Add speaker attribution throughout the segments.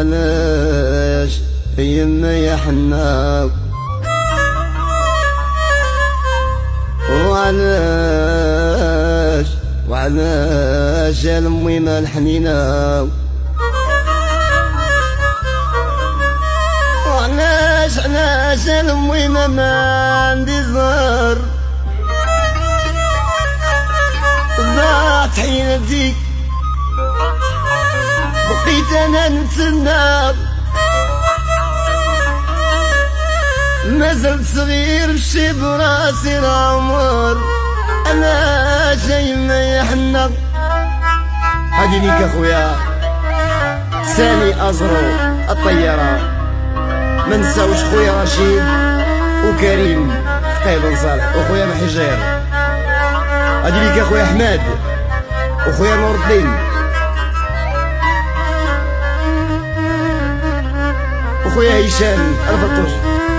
Speaker 1: وعلاش يما يا حنا وعلاش يا لمينا الحنينة وعلاش يا لمينا ما عندي زهر ضاعت حياتي بقيت انا نتسنى مازلت صغير بشي براسي العمر انا جاي ما يحنى هادي ليك اخويا سامي ازرو الطياره ما نساوش خويا رشيد وكريم قيد صالح وخويا محجير هادي ليك اخويا احمد وخويا نور الدين وخويا هشام الفطوش.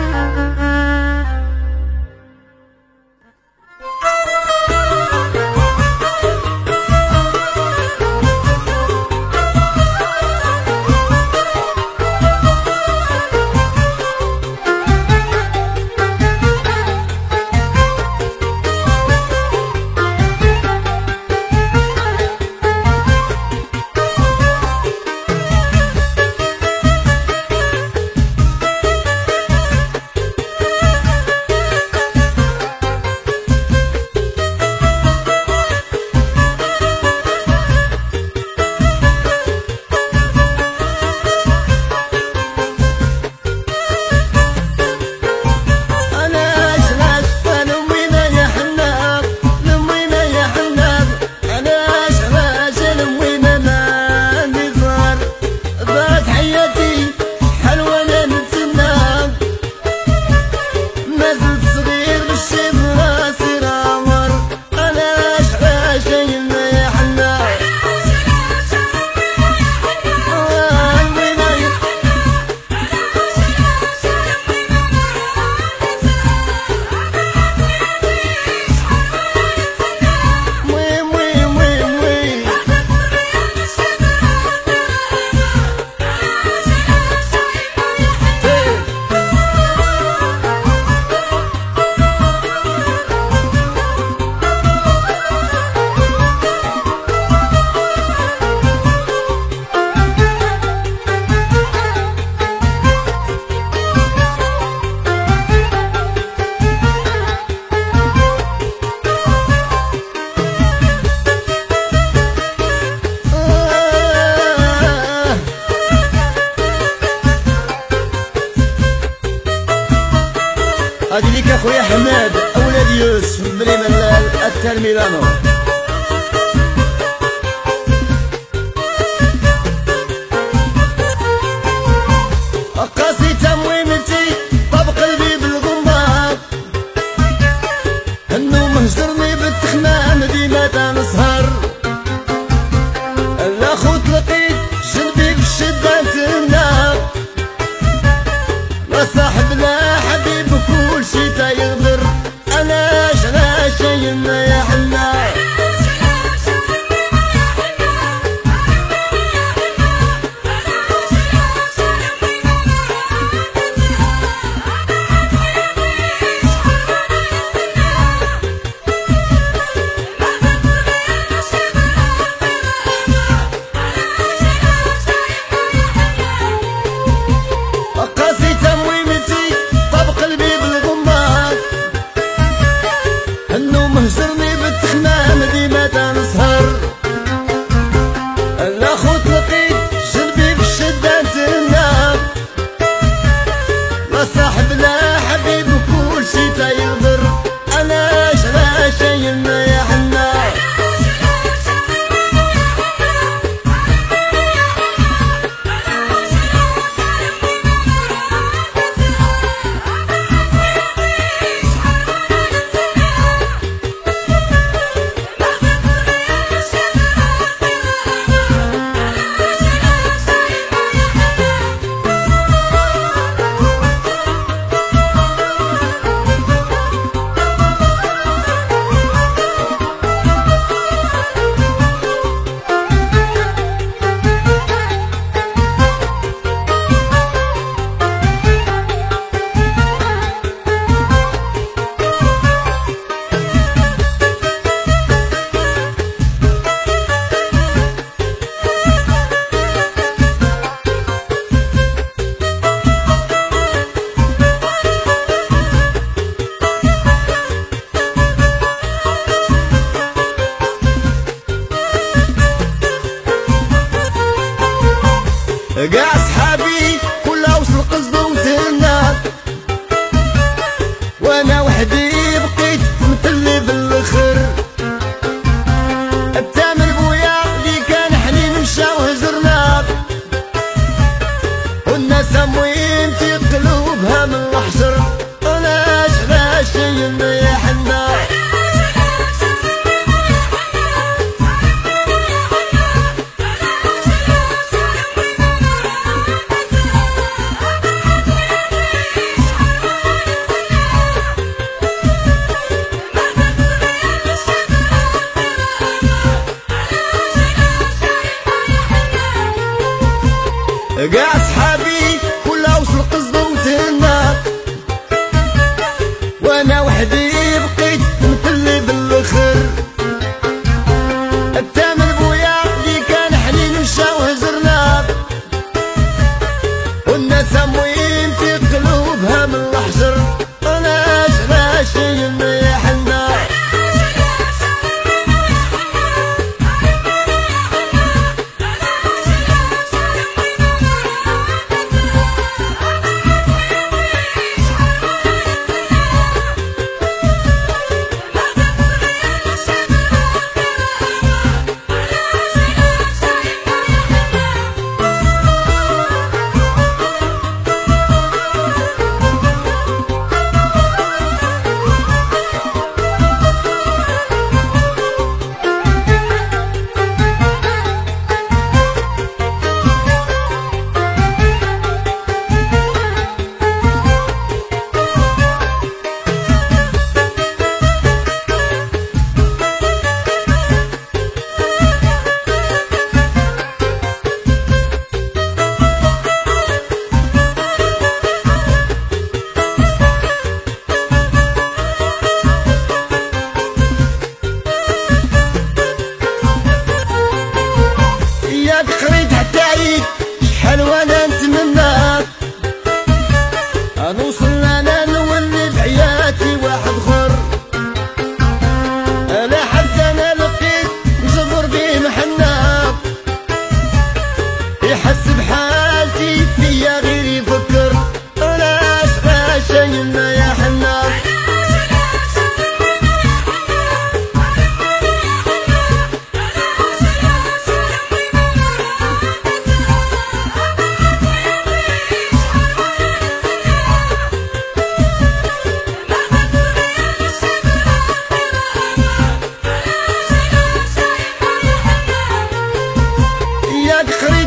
Speaker 1: هادي ليك اخويا حماد اولاد يوسف بني ملال الترميلانو قاسي تمويمتي طاب قلبي بالغمار النوم هجرني بالتخمام ديما تنسهر لا خوت لقيت جنبي بالشدة نتمنى لا صاحب لا حبيب كل شي تيغدر علاش يما يا حنا قاع صحابي كلها وصل قصد وتهنا، وانا وحدي بقيت متلي بالاخر. التامر بويا اللي كان حنين مشى وهجرنا، والناس اموين في قلوبها من الحشر. علاش يما يا حنا قاع صحابي كلها وصل قصد وتهنا، وانا وحدي بقيت متلي بالاخر. التامر بويا اللي كان حنين مشى وهجرنا، والناس اموين في قلوبها من الحجر. علاش يما يا حنا شحال وانا نتمنى نوصل انا نولي بحياتي واحد خر. انا حتى انا لقيت نصبر بيه محنا، يحس بحالتي فيا غير يفكر. علاش يما يا حنا يا